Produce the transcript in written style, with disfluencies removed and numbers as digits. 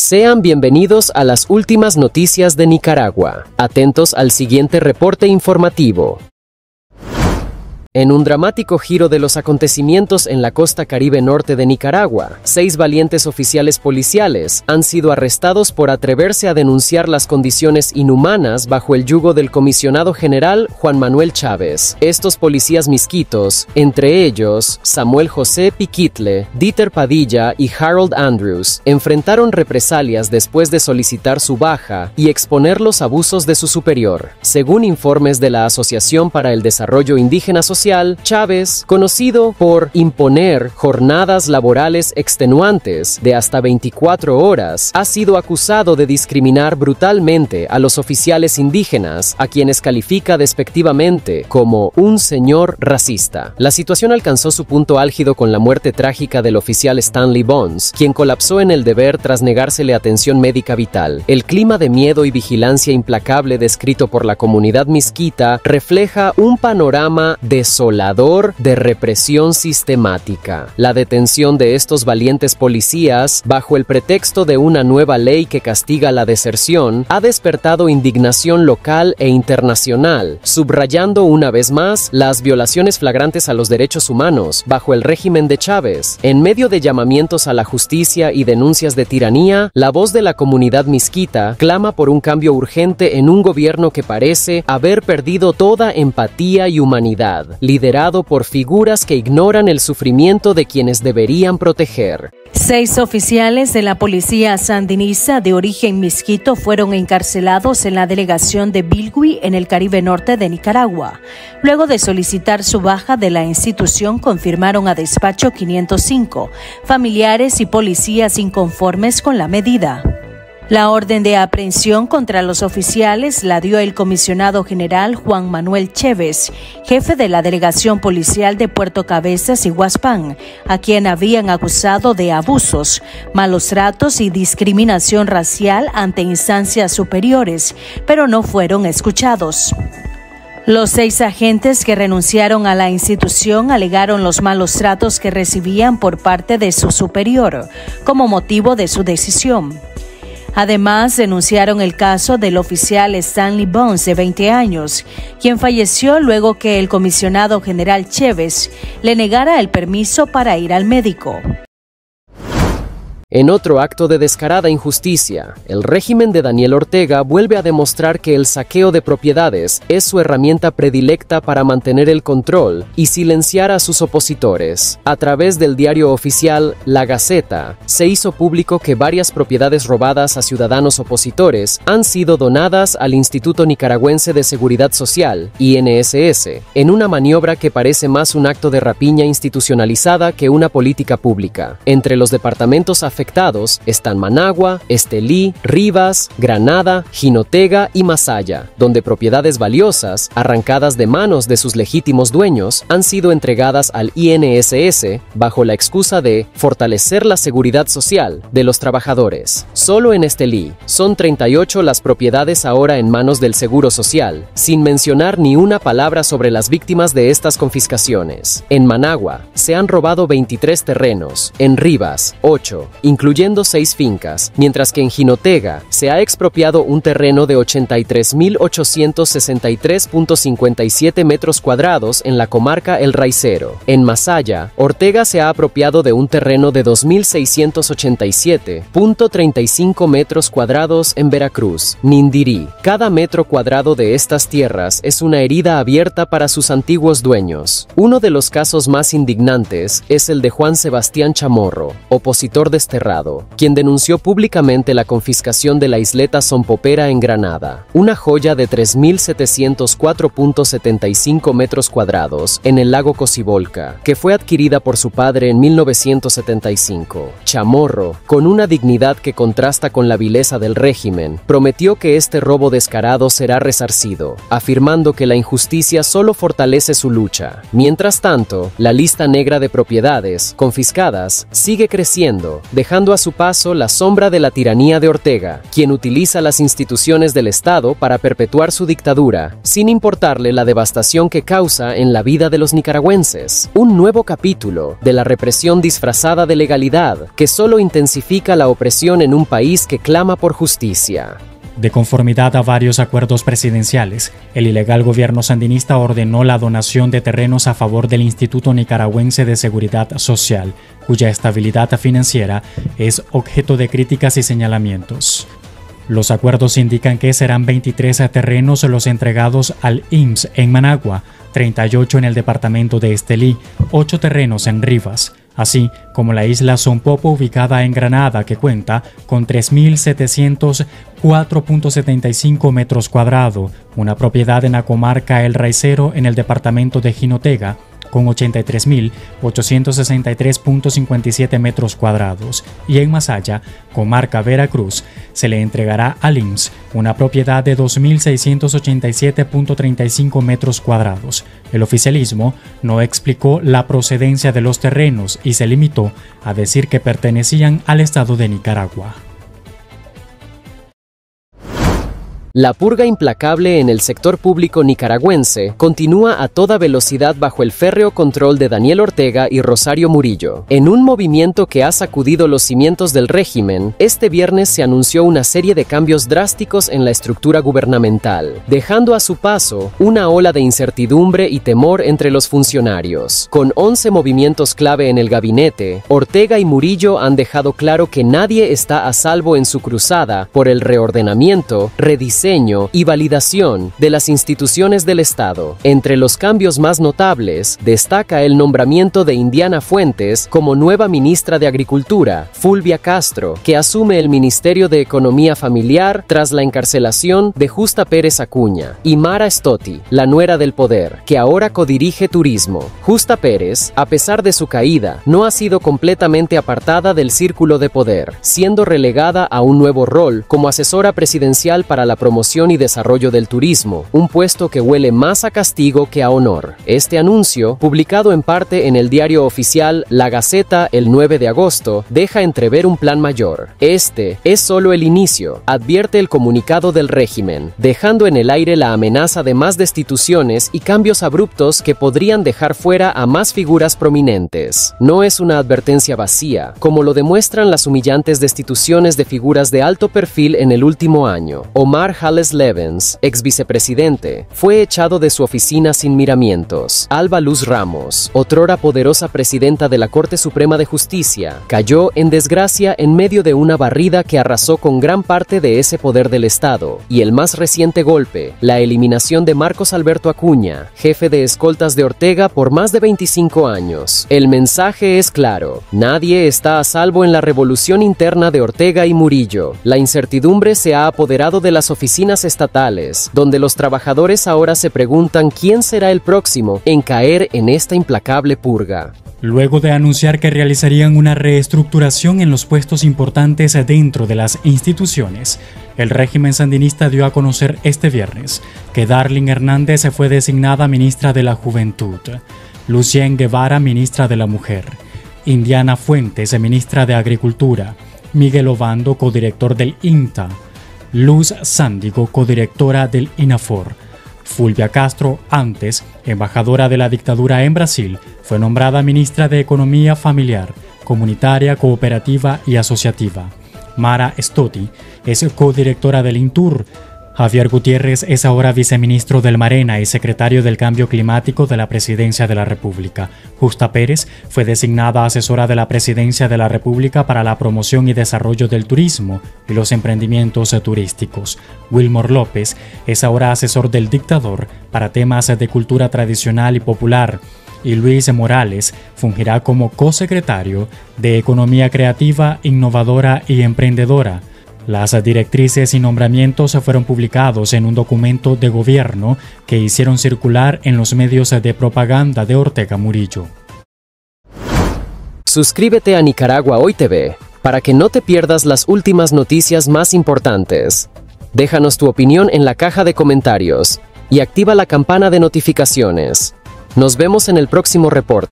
Sean bienvenidos a las últimas noticias de Nicaragua. Atentos al siguiente reporte informativo. En un dramático giro de los acontecimientos en la costa caribe norte de Nicaragua, 6 valientes oficiales policiales han sido arrestados por atreverse a denunciar las condiciones inhumanas bajo el yugo del comisionado general Juan Manuel Chávez. Estos policías misquitos, entre ellos Samuel José Piquitle, Dieter Padilla y Harold Andrews, enfrentaron represalias después de solicitar su baja y exponer los abusos de su superior. Según informes de la Asociación para el Desarrollo Indígena Social, Chávez, conocido por imponer jornadas laborales extenuantes de hasta 24 horas, ha sido acusado de discriminar brutalmente a los oficiales indígenas, a quienes califica despectivamente como un señor racista. La situación alcanzó su punto álgido con la muerte trágica del oficial Stanley Bonds, quien colapsó en el deber tras negársele atención médica vital. El clima de miedo y vigilancia implacable descrito por la comunidad misquita refleja un panorama desolador de represión sistemática. La detención de estos valientes policías, bajo el pretexto de una nueva ley que castiga la deserción, ha despertado indignación local e internacional, subrayando una vez más las violaciones flagrantes a los derechos humanos bajo el régimen de Chávez. En medio de llamamientos a la justicia y denuncias de tiranía, la voz de la comunidad misquita clama por un cambio urgente en un gobierno que parece haber perdido toda empatía y humanidad, liderado por figuras que ignoran el sufrimiento de quienes deberían proteger. 6 oficiales de la policía sandinista de origen misquito fueron encarcelados en la delegación de Bilgui en el Caribe Norte de Nicaragua. Luego de solicitar su baja de la institución, confirmaron a Despacho 505 familiares y policías inconformes con la medida. La orden de aprehensión contra los oficiales la dio el comisionado general Juan Manuel Chávez, jefe de la delegación policial de Puerto Cabezas y Huaspán, a quien habían acusado de abusos, malos tratos y discriminación racial ante instancias superiores, pero no fueron escuchados. Los 6 agentes que renunciaron a la institución alegaron los malos tratos que recibían por parte de su superior como motivo de su decisión. Además, denunciaron el caso del oficial Stanley Bonds, de 20 años, quien falleció luego que el comisionado general Chávez le negara el permiso para ir al médico. En otro acto de descarada injusticia, el régimen de Daniel Ortega vuelve a demostrar que el saqueo de propiedades es su herramienta predilecta para mantener el control y silenciar a sus opositores. A través del diario oficial La Gaceta, se hizo público que varias propiedades robadas a ciudadanos opositores han sido donadas al Instituto Nicaragüense de Seguridad Social, INSS, en una maniobra que parece más un acto de rapiña institucionalizada que una política pública. Entre los departamentos afectados están Managua, Estelí, Rivas, Granada, Jinotega y Masaya, donde propiedades valiosas, arrancadas de manos de sus legítimos dueños, han sido entregadas al INSS bajo la excusa de fortalecer la seguridad social de los trabajadores. Solo en Estelí son 38 las propiedades ahora en manos del Seguro Social, sin mencionar ni una palabra sobre las víctimas de estas confiscaciones. En Managua se han robado 23 terrenos, en Rivas 8, incluyendo 6 fincas, mientras que en Jinotega se ha expropiado un terreno de 83.863.57 metros cuadrados en la comarca El Raicero. En Masaya, Ortega se ha apropiado de un terreno de 2.687.35 metros cuadrados en Veracruz. Nindirí. Cada metro cuadrado de estas tierras es una herida abierta para sus antiguos dueños. Uno de los casos más indignantes es el de Juan Sebastián Chamorro, opositor desterrado, quien denunció públicamente la confiscación de la isleta Sompopera en Granada, una joya de 3.704.75 metros cuadrados en el lago Cocibolca, que fue adquirida por su padre en 1975. Chamorro, con una dignidad que contrasta con la vileza del régimen, prometió que este robo descarado será resarcido, afirmando que la injusticia solo fortalece su lucha. Mientras tanto, la lista negra de propiedades confiscadas sigue creciendo, dejando dejando a su paso la sombra de la tiranía de Ortega, quien utiliza las instituciones del Estado para perpetuar su dictadura, sin importarle la devastación que causa en la vida de los nicaragüenses. Un nuevo capítulo de la represión disfrazada de legalidad, que solo intensifica la opresión en un país que clama por justicia. De conformidad a varios acuerdos presidenciales, el ilegal gobierno sandinista ordenó la donación de terrenos a favor del Instituto Nicaragüense de Seguridad Social, cuya estabilidad financiera es objeto de críticas y señalamientos. Los acuerdos indican que serán 23 terrenos los entregados al IMSS en Managua, 38 en el departamento de Estelí, 8 terrenos en Rivas, así como la isla Sonpopo ubicada en Granada, que cuenta con 3.704.75 metros cuadrados, una propiedad en la comarca El Raicero en el departamento de Jinotega, con 83.863.57 metros cuadrados, y en Masaya, comarca Veracruz, se le entregará al IMSS una propiedad de 2.687.35 metros cuadrados. El oficialismo no explicó la procedencia de los terrenos y se limitó a decir que pertenecían al Estado de Nicaragua. La purga implacable en el sector público nicaragüense continúa a toda velocidad bajo el férreo control de Daniel Ortega y Rosario Murillo. En un movimiento que ha sacudido los cimientos del régimen, este viernes se anunció una serie de cambios drásticos en la estructura gubernamental, dejando a su paso una ola de incertidumbre y temor entre los funcionarios. Con 11 movimientos clave en el gabinete, Ortega y Murillo han dejado claro que nadie está a salvo en su cruzada por el reordenamiento, rediseño y validación de las instituciones del Estado. Entre los cambios más notables, destaca el nombramiento de Indiana Fuentes como nueva ministra de Agricultura, Fulvia Castro, que asume el Ministerio de Economía Familiar tras la encarcelación de Justa Pérez Acuña, y Mara Stotti, la nuera del poder, que ahora codirige Turismo. Justa Pérez, a pesar de su caída, no ha sido completamente apartada del círculo de poder, siendo relegada a un nuevo rol como asesora presidencial para la promoción y desarrollo del turismo, un puesto que huele más a castigo que a honor. Este anuncio, publicado en parte en el diario oficial La Gaceta el 9 de agosto, deja entrever un plan mayor. Este es solo el inicio, advierte el comunicado del régimen, dejando en el aire la amenaza de más destituciones y cambios abruptos que podrían dejar fuera a más figuras prominentes. No es una advertencia vacía, como lo demuestran las humillantes destituciones de figuras de alto perfil en el último año. Omar Hales Levens, ex vicepresidente, fue echado de su oficina sin miramientos. Alba Luz Ramos, otrora poderosa presidenta de la Corte Suprema de Justicia, cayó en desgracia en medio de una barrida que arrasó con gran parte de ese poder del Estado. Y el más reciente golpe, la eliminación de Marcos Alberto Acuña, jefe de escoltas de Ortega por más de 25 años. El mensaje es claro: nadie está a salvo en la revolución interna de Ortega y Murillo. La incertidumbre se ha apoderado de las oficinas estatales, donde los trabajadores ahora se preguntan quién será el próximo en caer en esta implacable purga. Luego de anunciar que realizarían una reestructuración en los puestos importantes dentro de las instituciones, el régimen sandinista dio a conocer este viernes que Darling Hernández fue designada ministra de la Juventud, Lucien Guevara ministra de la Mujer, Indiana Fuentes ministra de Agricultura, Miguel Obando codirector del INTA, Luz Sándigo, codirectora del INAFOR. Fulvia Castro, antes embajadora de la dictadura en Brasil, fue nombrada ministra de Economía Familiar, Comunitaria, Cooperativa y Asociativa. Mara Stotti es codirectora del INTUR. Javier Gutiérrez es ahora viceministro del Marena y secretario del Cambio Climático de la Presidencia de la República. Justa Pérez fue designada asesora de la Presidencia de la República para la promoción y desarrollo del turismo y los emprendimientos turísticos. Wilmor López es ahora asesor del dictador para temas de cultura tradicional y popular. Y Luis Morales fungirá como cosecretario de Economía Creativa, Innovadora y Emprendedora. Las directrices y nombramientos fueron publicados en un documento de gobierno que hicieron circular en los medios de propaganda de Ortega Murillo. Suscríbete a Nicaragua Hoy TV para que no te pierdas las últimas noticias más importantes. Déjanos tu opinión en la caja de comentarios y activa la campana de notificaciones. Nos vemos en el próximo reporte.